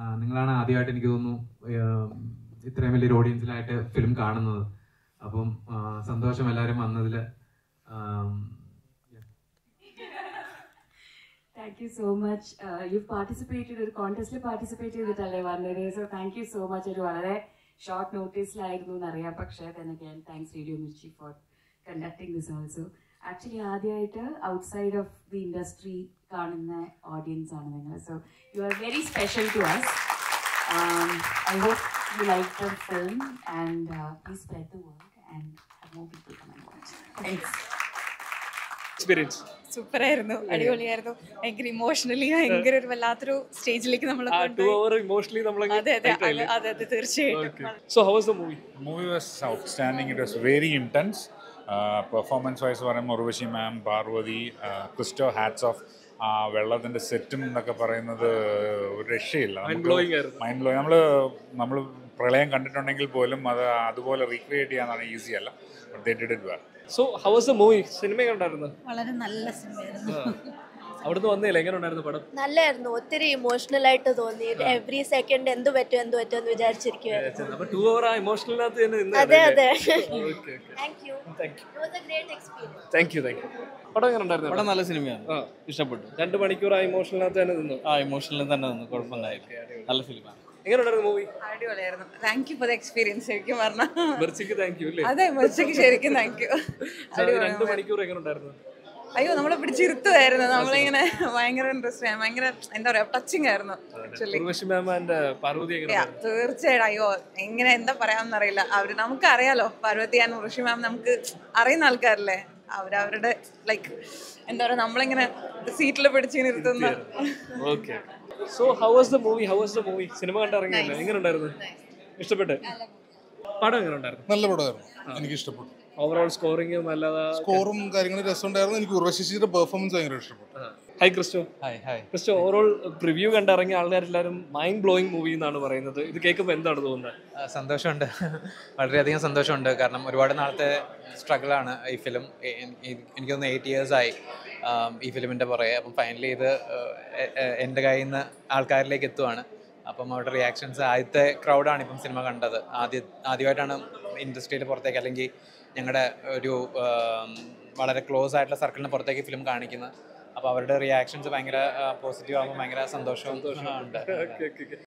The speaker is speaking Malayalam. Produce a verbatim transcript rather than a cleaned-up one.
നിങ്ങളാണ് ആദ്യമായിട്ട് എനിക്ക് തോന്നുന്നു ഇത്രയും വലിയൊരു ഓഡിയൻസിലായിട്ട് ഫിലിം കാണുന്നത്. അപ്പം സന്തോഷം എല്ലാവരും വന്നതിൽ. Thank you so much. Uh, you've participated in a contest, participated with Alavanare. So thank you so much. It's a short notice. Then again, thanks Radio Mirchi for conducting this also. Actually, Adyaita outside of the industry, audience. So you are very special to us. Um, I hope you like the film and uh, please spread the word and have more people come and watch. Thanks. Experience. Super ആയിരുന്നു, അടിപൊളിയായിരുന്നു. ഭയങ്കര ഇമോഷണലി ഭയങ്കര ഒരു വല്ലാത്തൊരു സ്റ്റേജിലേക്ക് നമ്മൾ two hour emotionally നമ്മൾ അതെ അതെ അതെ അതെ തീർച്ചയായിട്ടും. So how was the movie? Movie was outstanding. It was very intense. Uh, performance wise പറയുമ്പോൾ Urvashi ma'am, Parvathy, Christo, hats off. ആ വെള്ളത്തിൻ്റെ സെറ്റും എന്നൊക്കെ പറയുന്നത് ഒരു രക്ഷയില്ല. Mind blowing. നമ്മൾ നമ്മൾ പ്രളയം കണ്ടിട്ടുണ്ടെങ്കിൽ പോലും അത് അതുപോലെ റീക്രിയേറ്റ് ചെയ്യാനാണ് ഈസി അല്ല. But they did it well. So how was the movie? സിനിമ കണ്ടായിരുന്നു? വളരെ നല്ല സിനിമയായിരുന്നു. അവിടുന്ന് വന്നില്ല, എങ്ങനെ ഉണ്ടായിരുന്നു പടം? നല്ലായിരുന്നു, ഒത്തിരി ഇമോഷണൽ ആയിട്ട് തോന്നി. എവറി സെക്കൻഡ് എന്ത് പറ്റും എന്ത് പറ്റും എന്ന് വിചാരിച്ചിരിക്കുവായിരുന്നു. അപ്പോൾ two hour ആ ഇമോഷണലിനകത്ത് തന്നെ നിന്ന്. അതെ അതെ. Okay okay. Thank you. Thank you. It was a great experience. Thank you thank you. പടം എങ്ങനെ ഉണ്ടായിരുന്നു? പടം നല്ല സിനിമയാണ്, ഇഷ്ടപ്പെട്ടു. രണ്ട് മണിക്കൂർ ആ ഇമോഷണലിനകത്ത് തന്നെ നിന്നു. ആ ഇമോഷണലിൽ തന്നെ നിന്നു, കുഴപ്പമില്ലായിരുന്നു. നല്ല ഫിലിമാണ്. എങ്ങനെ ഉണ്ടായിരുന്നു മൂവി? അടിപൊളിയായിരുന്നു. Thank you for the experience. ശരിക്കും പറഞ്ഞാൽ മിർച്ചിക്ക് താങ്ക് യു അല്ലേ? അതെ, മിർച്ചിക്ക് ശരിക്കും താങ്ക് യു. രണ്ട് മണിക്കൂർ എങ്ങനെ ഉണ്ടായിരുന്നു? അയ്യോ, നമ്മളെ പിടിച്ചിരുത്തുമായിരുന്നു. നമ്മളിങ്ങനെ ഭയങ്കര ഇൻട്രസ്റ്റ് ആയി, ഭയങ്കര എന്താ പറയാ ടച്ചിങ് ആയിരുന്നു. തീർച്ചയായിട്ടും. അയ്യോ, എങ്ങനെ എന്താ പറയാമെന്നറിയില്ല. അവര് നമുക്കറിയാലോ, പാർവതി ആൻഡ് ഉർവശി മാം നമുക്ക് അറിയുന്ന ആൾക്കാരല്ലേ. അവരവരുടെ ലൈക്ക് എന്താ പറയാ നമ്മളിങ്ങനെ സീറ്റിൽ പിടിച്ച് നിർത്തുന്ന. Okay. So how was the movie? How was the movie? സിനിമ കണ്ടിറങ്ങിയല്ലോ, എങ്ങനെ ഉണ്ടായിരുന്നു? ഇഷ്ടപ്പെട്ടെ? പടം എങ്ങനെ ഉണ്ടായിരുന്നു? നല്ല പടമായിരുന്നു, എനിക്ക് ഇഷ്ടപ്പെട്ടു. ഓവറോൾ സ്കോറിംഗ് നല്ലതാ, സ്കോറും കാര്യങ്ങളും രസമുണ്ടായിരുന്നു. എനിക്ക് ഉർവശിയുടെ പെർഫോമൻസ് ഭയങ്കര ഇഷ്ടപ്പെട്ടു. Hi Christo. Hi hi. Christo, overall preview കണ്ടിറങ്ങിയ ആൾക്കാരെല്ലാവരും മൈൻഡ് ബ്ലോയിങ് മൂവി എന്നാണ് പറയുന്നത്. ഇത് കേൾക്കുമ്പോൾ എന്താണ് തോന്നുന്നത്? സന്തോഷമുണ്ട്, വളരെയധികം സന്തോഷമുണ്ട്. കാരണം ഒരുപാട് നാളത്തെ സ്ട്രഗിളാണ് ഈ ഫിലിം. എനിക്ക് തോന്നുന്നു എയ്റ്റ് ഇയേഴ്സായി ഈ ഫിലിമിൻ്റെ പുറകെ. അപ്പം ഫൈനലി ഇത് എൻ്റെ കയ്യിൽ നിന്ന് ആൾക്കാരിലേക്ക് എത്തുവാണ്. അപ്പം അവരുടെ റിയാക്ഷൻസ്, ആദ്യത്തെ ക്രൗഡാണ് ഇപ്പം സിനിമ കണ്ടത്. ആദ്യ ആദ്യമായിട്ടാണ് ഇൻഡസ്ട്രിയിൽ പുറത്തേക്ക്, അല്ലെങ്കിൽ ഞങ്ങളുടെ ഒരു വളരെ ക്ലോസ് ആയിട്ടുള്ള സർക്കിളിന് പുറത്തേക്ക് ഫിലിം കാണിക്കുന്നത്. അപ്പോൾ അവരുടെ റിയാക്ഷൻസ് ഭയങ്കര പോസിറ്റീവ് ആകുമ്പോൾ ഭയങ്കര സന്തോഷവും ഉണ്ട്.